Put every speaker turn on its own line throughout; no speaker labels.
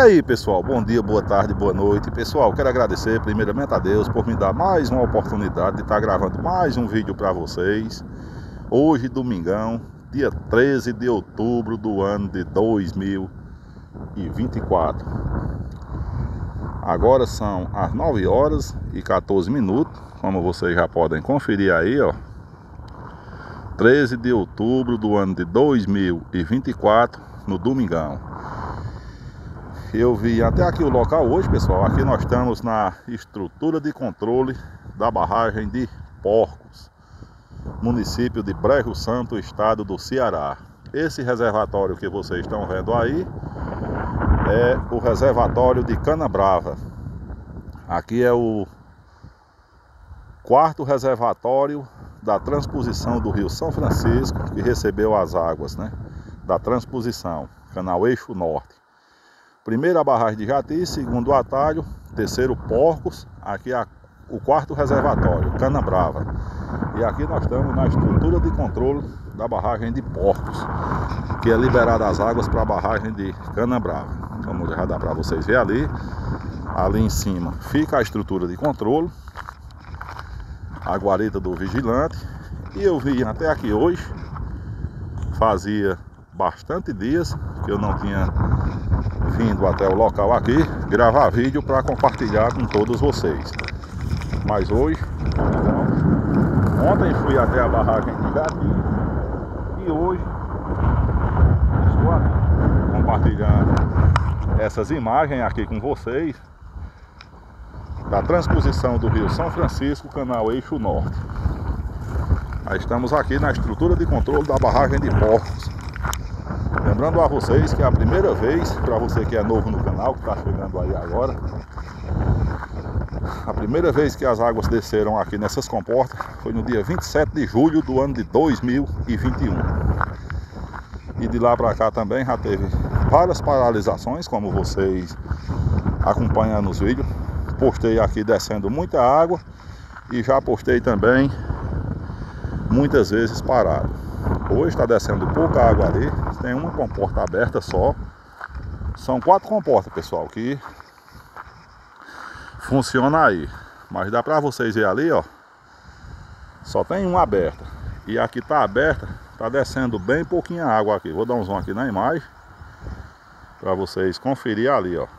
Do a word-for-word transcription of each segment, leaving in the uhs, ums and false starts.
aí, pessoal, bom dia, boa tarde, boa noite. Pessoal, quero agradecer primeiramente a Deus por me dar mais uma oportunidade de estar gravando mais um vídeo para vocês. Hoje, domingão, dia treze de outubro do ano de dois mil e vinte e quatro. Agora são as nove horas e quatorze minutos, como vocês já podem conferir aí, ó. treze de outubro do ano de dois mil e vinte e quatro, no domingão. Eu vi até aqui o local hoje, pessoal. Aqui nós estamos na estrutura de controle da barragem de Porcos, município de Brejo Santo, estado do Ceará. Esse reservatório que vocês estão vendo aí é o reservatório de Canabrava. Aqui é o quarto reservatório da transposição do Rio São Francisco, que recebeu as águas, né, da transposição, canal Eixo Norte. Primeiro a barragem de Jati, segundo o atalho, terceiro Porcos, aqui é o quarto reservatório, Canabrava. E aqui nós estamos na estrutura de controle da barragem de Porcos, que é liberada as águas para a barragem de Canabrava. Como já dá para vocês verem ali, ali em cima fica a estrutura de controle, a guarita do vigilante. E eu vim até aqui hoje, fazia bastante dias que eu não tinha vindo até o local aqui gravar vídeo para compartilhar com todos vocês. Mas hoje, então, ontem fui até a barragem de Jati e hoje estou aqui compartilhando essas imagens aqui com vocês da transposição do Rio São Francisco, canal Eixo Norte. Aí estamos aqui na estrutura de controle da barragem de Porcos. Lembrando a vocês que é a primeira vez, para você que é novo no canal, que está chegando aí agora, a primeira vez que as águas desceram aqui nessas comportas foi no dia vinte e sete de julho do ano de dois mil e vinte e um. E de lá para cá também já teve várias paralisações, como vocês acompanham nos vídeos. Postei aqui descendo muita água e já postei também muitas vezes parado. Hoje está descendo pouca água ali, tem uma comporta aberta só. São quatro comportas, pessoal, que funciona aí. Mas dá para vocês verem ali, ó, só tem uma aberta. E aqui está aberta, está descendo bem pouquinha água aqui. Vou dar um zoom aqui na imagem para vocês conferir ali, ó.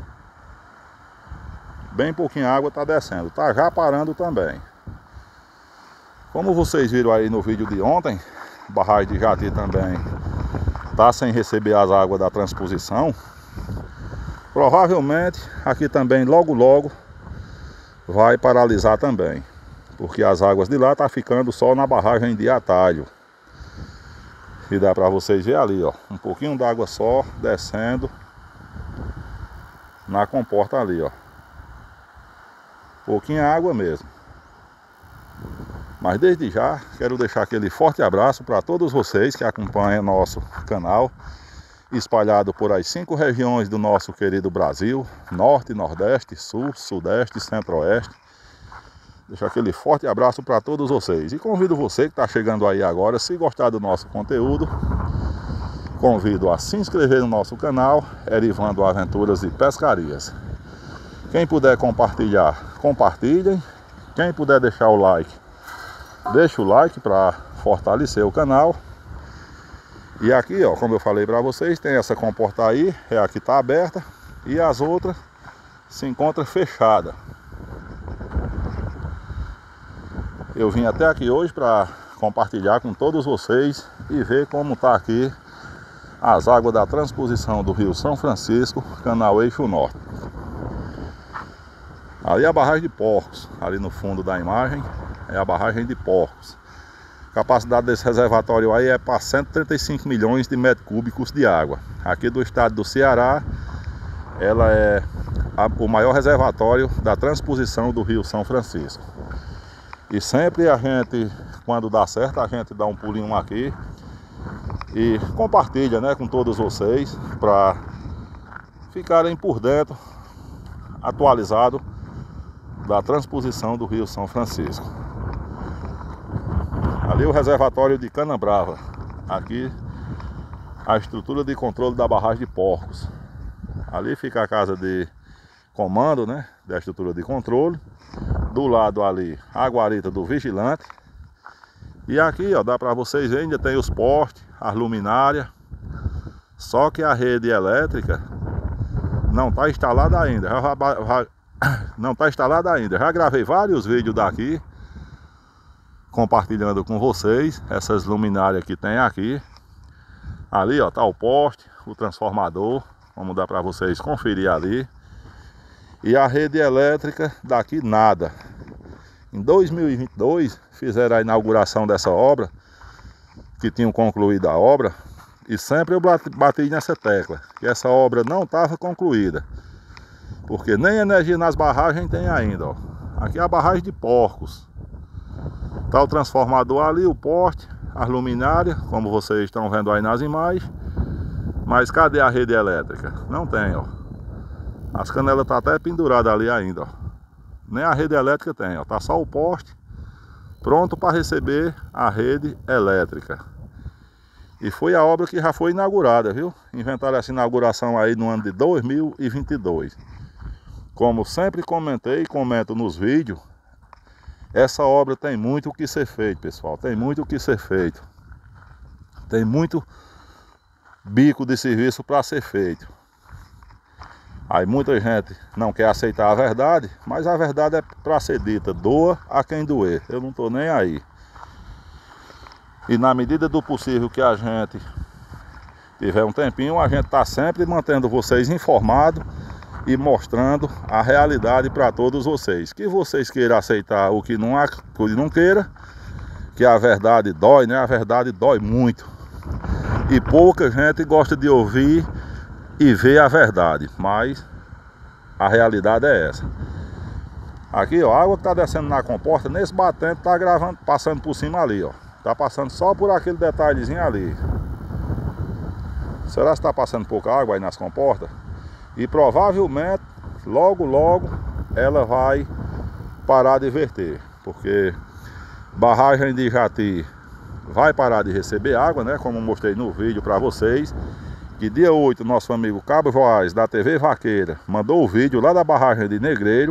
Bem pouquinha água está descendo, tá já parando também. Como vocês viram aí no vídeo de ontem, a barragem de Jati também está sem receber as águas da transposição. Provavelmente aqui também logo logo vai paralisar também, porque as águas de lá tá ficando só na barragem de atalho. E dá para vocês verem ali, ó, um pouquinho d'água só descendo na comporta ali, ó. Pouquinha água mesmo. Mas desde já quero deixar aquele forte abraço para todos vocês que acompanham nosso canal, espalhado por as cinco regiões do nosso querido Brasil: Norte, Nordeste, Sul, Sudeste, Centro-Oeste. Deixar aquele forte abraço para todos vocês. E convido você que está chegando aí agora, se gostar do nosso conteúdo, convido a se inscrever no nosso canal, Erivando Aventuras e Pescarias. Quem puder compartilhar, compartilhem. Quem puder deixar o like, deixa o like para fortalecer o canal. E aqui, ó, como eu falei para vocês, tem essa comporta aí, é a que está aberta, e as outras se encontram fechadas. Eu vim até aqui hoje para compartilhar com todos vocês e ver como está aqui as águas da transposição do Rio São Francisco, canal Eixo Norte. Ali é a barragem de Porcos, ali no fundo da imagem é a barragem de Porcos. A capacidade desse reservatório aí é para cento e trinta e cinco milhões de metros cúbicos de água. Aqui do estado do Ceará, ela é a, o maior reservatório da transposição do Rio São Francisco. E sempre a gente, quando dá certo, a gente dá um pulinho aqui e compartilha, né, com todos vocês, para ficarem por dentro, atualizado da transposição do Rio São Francisco. Ali o reservatório de Canabrava. Aqui a estrutura de controle da barragem de Porcos. Ali fica a casa de comando, né, da estrutura de controle. Do lado ali, a guarita do vigilante. E aqui, ó, dá para vocês verem, ainda tem os postes, as luminárias. Só que a rede elétrica não está instalada ainda. Já, já, não está instalada ainda. Já gravei vários vídeos daqui, compartilhando com vocês essas luminárias que tem aqui. Ali, ó, tá o poste, o transformador. Vamos dar para vocês conferir ali. E a rede elétrica daqui nada. Em dois mil e vinte e dois fizeram a inauguração dessa obra, que tinham concluído a obra, e sempre eu bati nessa tecla, que essa obra não estava concluída, porque nem energia nas barragens tem ainda, ó. Aqui é a barragem de Porcos. Tá o transformador ali, o poste, as luminárias, como vocês estão vendo aí nas imagens. Mas cadê a rede elétrica? Não tem, ó. As canelas tá até penduradas ali ainda, ó. Nem a rede elétrica tem, ó. Tá só o poste pronto para receber a rede elétrica. E foi a obra que já foi inaugurada, viu? Inventaram essa inauguração aí no ano de dois mil e vinte e dois. Como sempre comentei e comento nos vídeos, essa obra tem muito o que ser feito, pessoal. Tem muito o que ser feito. Tem muito bico de serviço para ser feito. Aí muita gente não quer aceitar a verdade, mas a verdade é para ser dita. Doa a quem doer. Eu não estou nem aí. E na medida do possível que a gente tiver um tempinho, a gente está sempre mantendo vocês informados e mostrando a realidade para todos vocês. Que vocês queiram aceitar o que não, o que não queira, que a verdade dói, né? A verdade dói muito. E pouca gente gosta de ouvir e ver a verdade, mas a realidade é essa. Aqui, ó, a água que tá descendo na comporta, nesse batente tá gravando, passando por cima ali, ó. Tá passando só por aquele detalhezinho ali. Será que tá passando pouca água aí nas comportas? E provavelmente, logo logo, ela vai parar de verter, porque barragem de Jati vai parar de receber água, né? Como eu mostrei no vídeo para vocês, que dia oito, nosso amigo Cabo Joás, da T V Vaqueira, mandou o vídeo lá da barragem de Negreiro,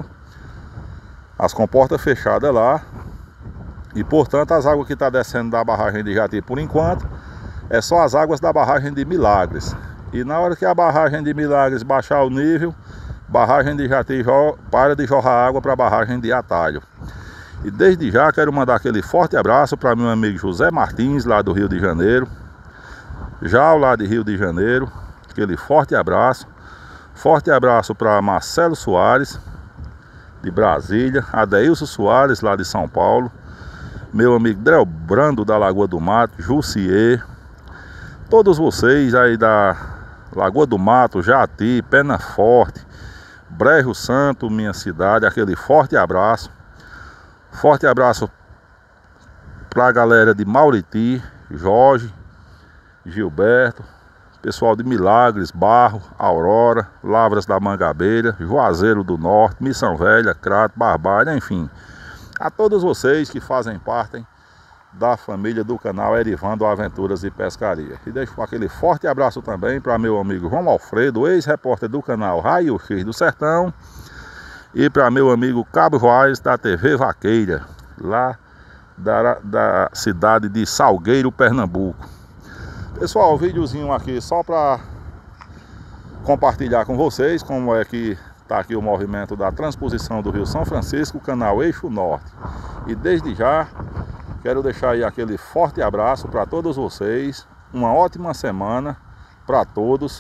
as comportas fechadas lá, e portanto as águas que estão tá descendo da barragem de Jati por enquanto, é só as águas da barragem de Milagres. E na hora que a barragem de Milagres baixar o nível, barragem de Jati para de jorrar água para a barragem de Atalho. E desde já quero mandar aquele forte abraço para meu amigo José Martins, lá do Rio de Janeiro. Já ao lado de Rio de Janeiro, aquele forte abraço. Forte abraço para Marcelo Soares, de Brasília. Adeilson Soares, lá de São Paulo. Meu amigo Drel Brando, da Lagoa do Mato. Jussier. Todos vocês aí da Lagoa do Mato, Jati, Pena Forte, Brejo Santo, minha cidade. Aquele forte abraço. Forte abraço para a galera de Mauriti, Jorge, Gilberto, pessoal de Milagres, Barro, Aurora, Lavras da Mangabeira, Juazeiro do Norte, Missão Velha, Crato, Barbalha, enfim. A todos vocês que fazem parte da família do canal Erivando Aventuras e Pescaria. E deixo aquele forte abraço também para meu amigo João Alfredo, ex-repórter do canal Raio X do Sertão. E para meu amigo Cabo Joás, da T V Vaqueira, lá da, da cidade de Salgueiro, Pernambuco. Pessoal, o videozinho aqui só para compartilhar com vocês como é que está aqui o movimento da transposição do Rio São Francisco, canal Eixo Norte. E desde já quero deixar aí aquele forte abraço para todos vocês, uma ótima semana para todos.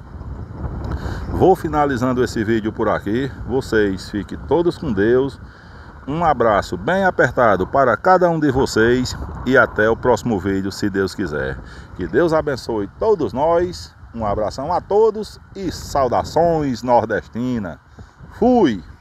Vou finalizando esse vídeo por aqui. Vocês fiquem todos com Deus. Um abraço bem apertado para cada um de vocês. E até o próximo vídeo, se Deus quiser. Que Deus abençoe todos nós. Um abração a todos e saudações nordestinas. Fui!